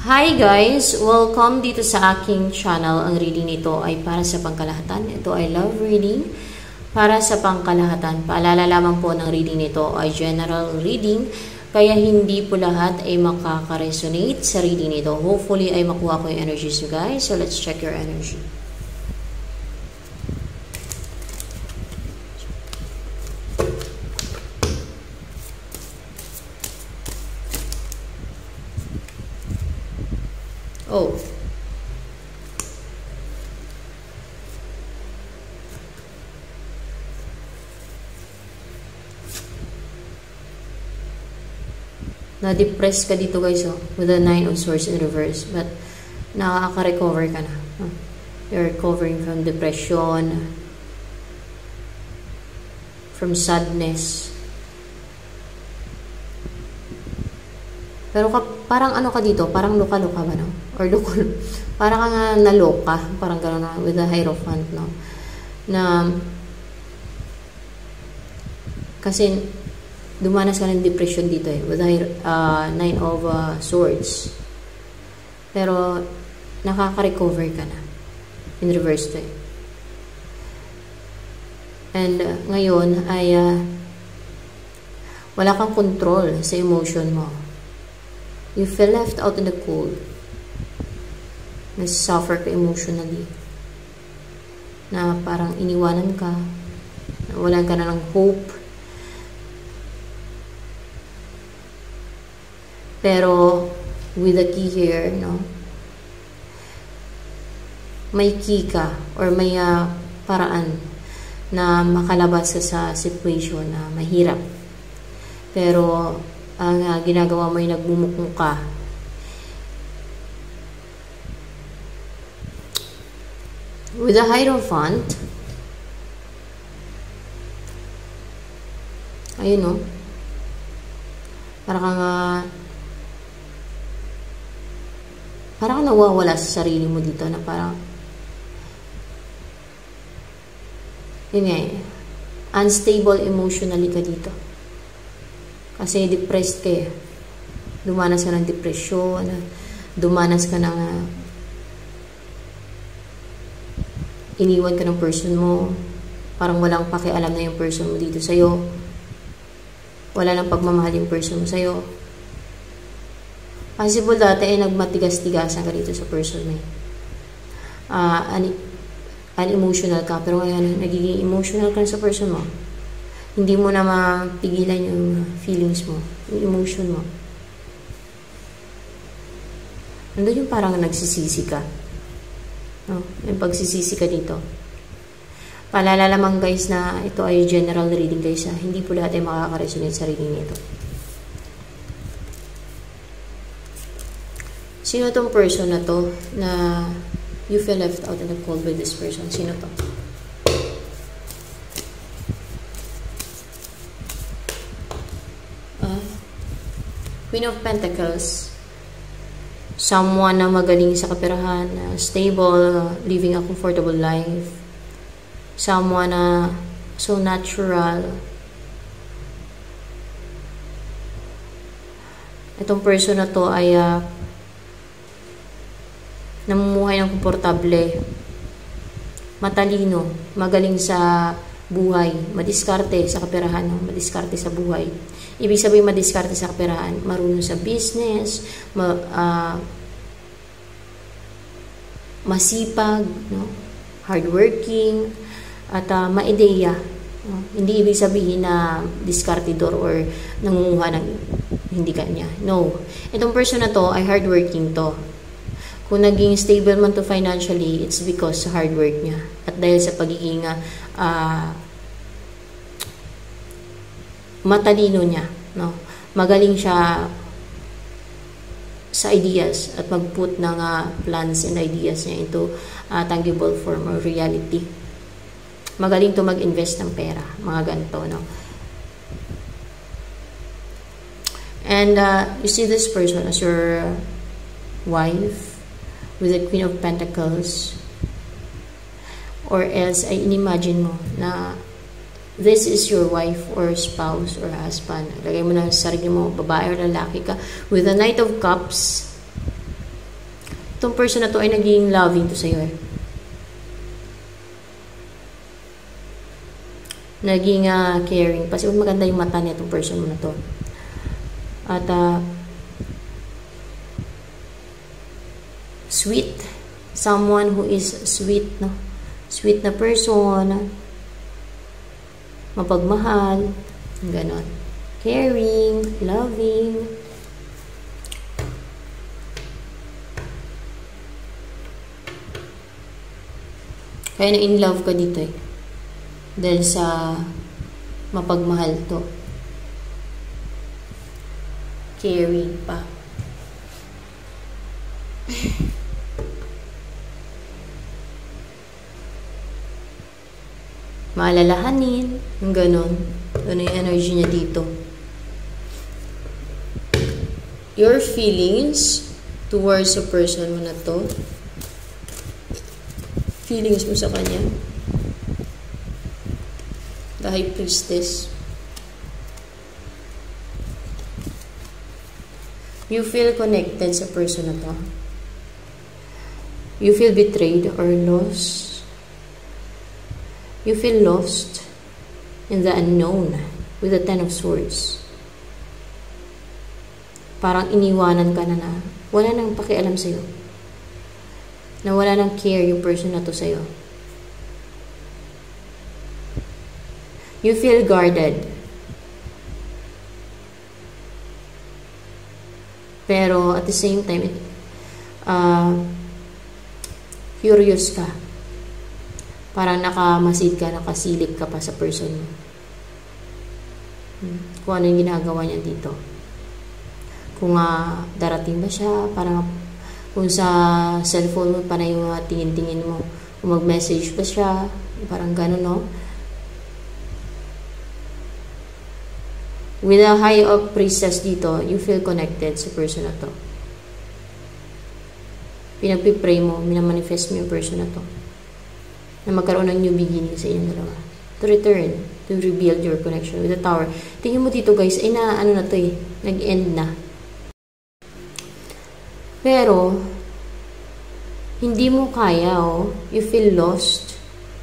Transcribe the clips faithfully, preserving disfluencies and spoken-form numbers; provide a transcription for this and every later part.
Hi guys! Welcome dito sa aking channel. Ang reading nito ay para sa pangkalahatan. Ito ay love reading para sa pangkalahatan. Paalala lamang po ng reading nito ay general reading, kaya hindi po lahat ay makaka-resonate sa reading nito. Hopefully ay makuha ko yung energies nyo guys. So let's check your energy. Oh. Na-depress ka dito guys, oh, with the Nine of Swords in reverse. But, nakaka-recover ka na. Huh? You're recovering from depression, from sadness. Pero ka, parang ano ka dito, parang luka-luka ba, no? Or lukol, parang ka nga naloka, parang gano'n na, with the Hierophant, no? Na, kasi, dumanas ka ng depression dito eh, with the uh, Nine of uh, Swords. Pero, nakaka-recover ka na. In reverse to eh. And, uh, ngayon, ay, uh, wala kang control sa emotion mo. You feel left out in the cold. Nag-suffer ka emotionally. Na parang iniwanan ka. Wala ka na ng hope. Pero, with the key here, no? May key ka or may uh, paraan na makalabas ka sa situation na mahirap. Pero, ang uh, ginagawa mo ay nagmumukong ka. With the Hierophant, ayun no, parang kang uh, parang nawawala sa sarili mo dito na parang yun nga eh, unstable emotionally ka dito. Kasi depressed ka eh. Dumanas ka ng depression, dumanas ka ng uh, iniwan ka ng person mo, parang walang pakialam na yung person mo dito sa'yo, wala nang pagmamahal yung person mo sa'yo. Possible dati ay nagmatigas-tigasan ka dito sa person mo eh. Uh, unemotional ka, pero ngayon nagiging emotional ka sa person mo. Hindi mo na mapigilan yung feelings mo, yung emotion mo. Nandun yung parang nagsisisi ka. No? Yung pagsisisi ka dito. Paalala lamang guys na ito ay general reading guys. Ha? Hindi po lahat ay makaka-resonate sa reading nito. Sino tong person na to na you feel left out in the cold by this person? Sino to? Queen of Pentacles, someone na magaling sa kaperahan, uh, stable, living a comfortable life, someone na so natural. Itong person na to ay uh, namumuhay ng komportable, matalino, magaling sa buhay, madiskarte sa kaperahan, no? Madiskarte sa buhay. Ibig sabihin madiskarte sa kaperahan, marunong sa business, ma, uh, masipag, no? Hardworking, at uh, maideya. No? Hindi ibig sabihin na diskartidor or nangunguha ng hindi kanya. No. Itong person na to ay hardworking to. Kung naging stable man to financially, it's because sa hard work niya. At dahil sa pagiging uh, matalino niya, no? Magaling siya sa ideas at mag-put ng uh, plans and ideas niya into uh, tangible form or reality. Magaling to mag-invest ng pera, mga ganito, no? And uh, you see this person as your wife with the Queen of Pentacles, or else ay inimagine mo na this is your wife or spouse or husband. Lagay mo na sa sarili mo, babae or lalaki ka. With the Knight of Cups, itong person na to ay naging loving to sa'yo eh. Naging uh, caring. Kasi maganda yung mata niya itong person mo na to. At uh, sweet. Someone who is sweet, no? Sweet na person. Mapagmahal. Ganon. Caring. Loving. Kaya na in love ka dito eh. Dahil sa mapagmahal to. Caring pa. Maalalahanin. Yung ganon. Ano yung energy niya dito. Your feelings towards a person mo na to. Feelings mo sa kanya. The High Priestess. You feel connected sa person na to. You feel betrayed or lost. You feel lost in the unknown with the Ten of Swords. Parang iniwanan ka na na wala nang pakialam sa'yo. Na wala nang care yung person na to sa'yo. You feel guarded. Pero at the same time, uh, curious ka. Parang nakamasid ka, nakasilip ka pa sa person mo. Hmm. Kung ano yung ginagawa niya dito. Kung uh, darating ba siya, parang kung sa cellphone mo, pa na yung uh, tingin-tingin mo, kung mag-message ba siya, parang gano'n, no? With a high of priestess dito, you feel connected sa person na to. Pinagpipray mo, minamanifest mo yung person na to. Na magkaroon ng new beginning sa inyong dalawa. To return, to rebuild your connection with the tower. Tingin mo dito guys, ay na, ano na to eh, nag-end na. Pero, hindi mo kaya, oh. You feel lost.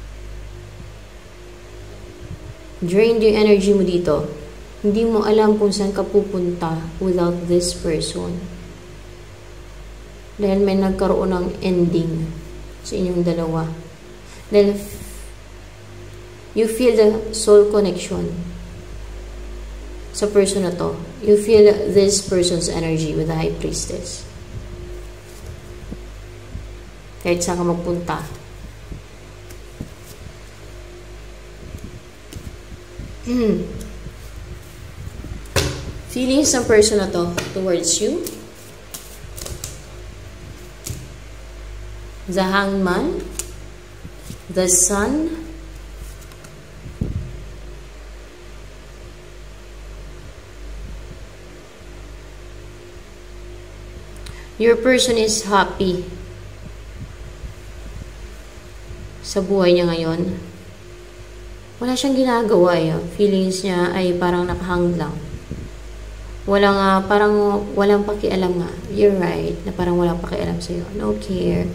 Drained yung energy mo dito. Hindi mo alam kung saan ka pupunta without this person. Dahil may nagkaroon ng ending sa inyong dalawa. Dahil you feel the soul connection sa person na to. You feel this person's energy with the High Priestess. Kahit saan ka magpunta. Hmm. Feelings ng person na to towards you. The Hangman. The Sun. Your person is happy sa buhay niya ngayon. Wala siyang ginagawa eh. Feelings niya ay parang nakahang lang. Walang, uh, parang walang pakialam nga. You're right, na parang walang pakialam sa'yo. No care.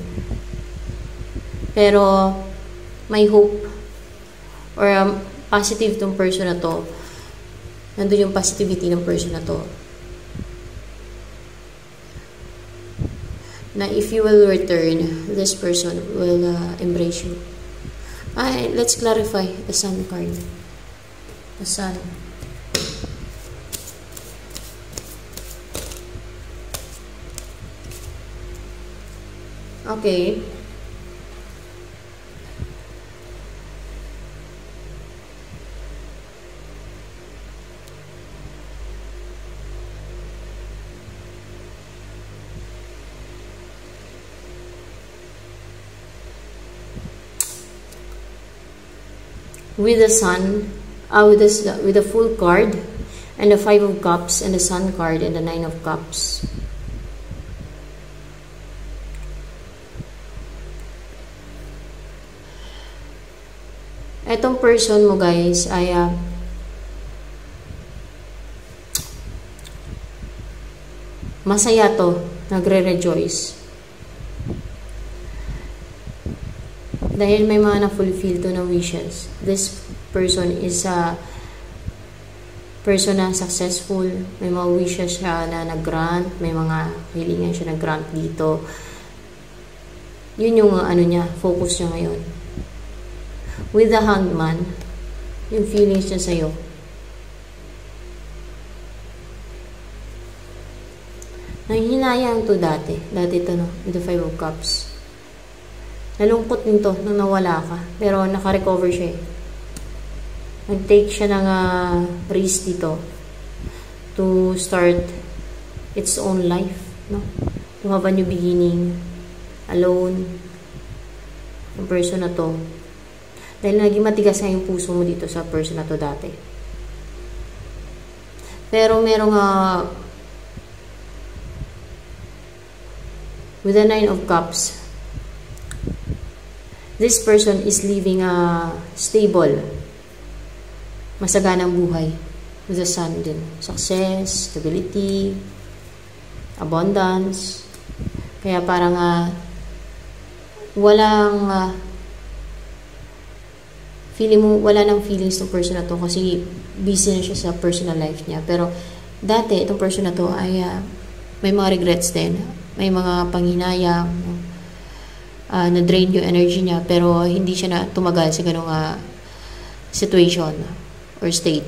Pero, may hope. Or um, positive tong person na to. Nandun yung positivity ng person na to. Na if you will return, this person will uh, embrace you. Ay, let's clarify the Sun card. The Sun. Okay. With the Sun, uh, with the with the Full card, and the Five of Cups, and the Sun card, and the Nine of Cups. Etong person mo guys ay uh, masaya to, nagre-rejoice. Dahil may mga na-fulfill to na wishes. This person is a person na successful. May mga wishes siya na nag-grant. May mga hilingan siya nag-grant dito. Yun yung ano niya, focus niya ngayon. With the Hanged Man, yung feelings niya sa'yo. Nanghinayang to dati. Dati to, no? With the Five of Cups. Nalungkot din to nung nawala ka. Pero naka-recover siya eh. Nag-take siya ng uh, risk dito to start its own life, no? To have a new beginning. Alone. Yung person na to. Dahil naging matigas nga yung puso mo dito sa person na to dati. Pero merong uh, with the Nine of Cups, this person is living a stable, masaganang buhay. With the Sun din. Success, stability, abundance. Kaya parang uh, walang uh, feeling mo, wala nang feelings ng person na to kasi busy na siya sa personal life niya. Pero dati, itong person na to ay uh, may mga regrets din. May mga panghinayang, uh, na-drain yung energy niya, pero hindi siya na tumagal sa ganung uh, situation or state.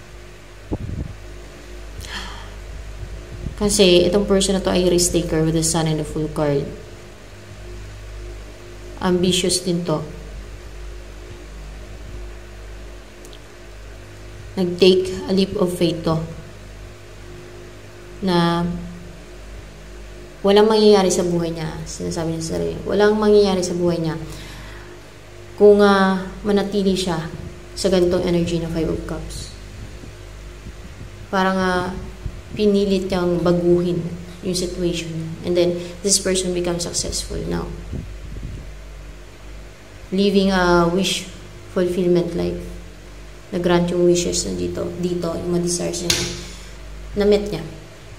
Kasi itong person na to ay risk taker with the Sun and the Fool card. Ambitious din to. Nag-take a leap of faith to. Na walang mangyayari sa buhay niya. Sinasabi niya sa sarili. Walang mangyayari sa buhay niya kung uh, manatili siya sa ganitong energy ng Five of Cups. Parang uh, pinilit niyang baguhin yung situation niya. And then, this person becomes successful now. Living a wish fulfillment life. Nag-grant yung wishes na dito. Dito, yung mga desires niya na-met niya.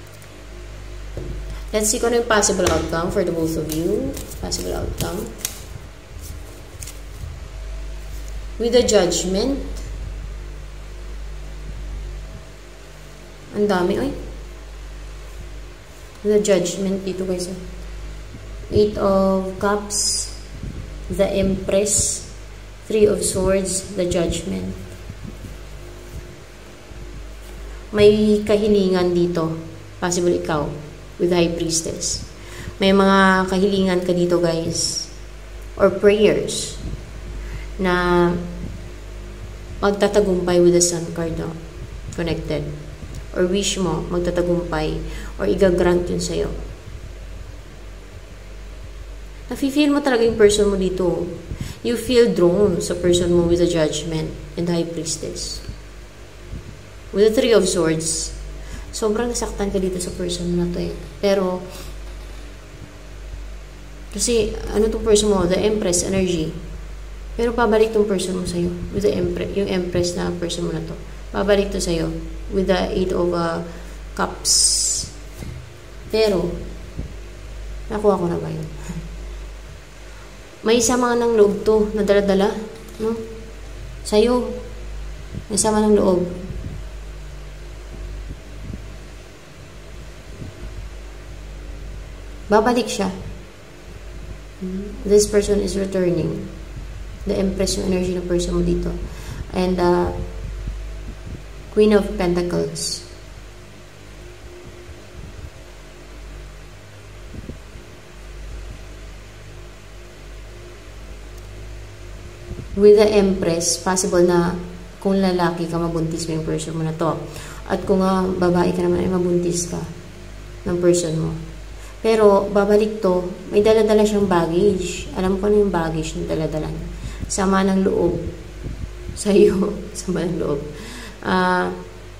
Let's see kung ano yung possible outcome for the both of you. Possible outcome. With the Judgment. Ang dami, oy. With the Judgment dito guys. Eight of Cups. The Empress. Three of Swords. The Judgment. May kahilingan dito. Possible ikaw. With High Priestess. May mga kahilingan ka dito guys. Or prayers. Na magtatagumpay with the Sun card. No? Connected. Or wish mo magtatagumpay. Or igagrant yun sa'yo. Nafe-feel mo talaga yung person mo dito. You feel drawn sa person mo with the Judgment and the High Priestess. With the Three of Swords. Sobrang nasaktan ka dito sa person na to eh. Pero, kasi, ano tong person mo? The Empress energy. Pero, pabalik tong person mo sa'yo. With the Empress, yung Empress na person mo na to. Pabalik to sa'yo. With the Eight of uh, Cups. Pero, nakuha ko na ba yun? May sama ng loob to, na dala-dala. No? Sa'yo. May sama ng loob. Babalik siya. This person is returning. The Empress yung energy ng person mo dito. And uh, Queen of Pentacles. With the Empress, possible na kung lalaki ka, mabuntis mo yung person mo na to. At kung uh, babae ka naman, ay mabuntis ka ng person mo. Pero, babalik to, may dala-dala siyang baggage. Alam ko na yung baggage na dala-dala niya. Sama ng loob. Sa'yo. Sama ng loob. Ah...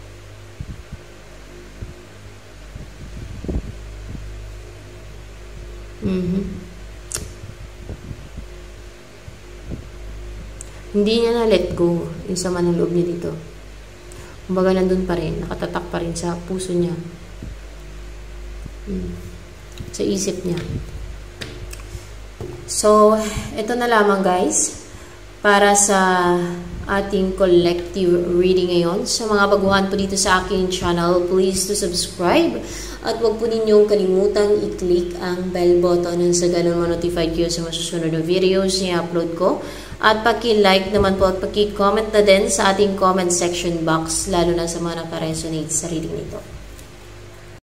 Uh, mm-hmm. Hindi niya na let go yung sama ng loob niya dito. Kumbaga nandun pa rin. Nakatatak pa rin sa puso niya. Hmm. Sa isip niya. So, ito na lamang guys para sa ating collective reading ngayon. Sa mga baguhan po dito sa aking channel, please to subscribe at huwag po ninyong kalimutang i-click ang bell button nang sa ganun ma-notify kayo sa masusunod na videos na i-upload ko. At paki-like naman po at paki-comment na din sa ating comment section box, lalo na sa mga nakaresonate sa reading nito.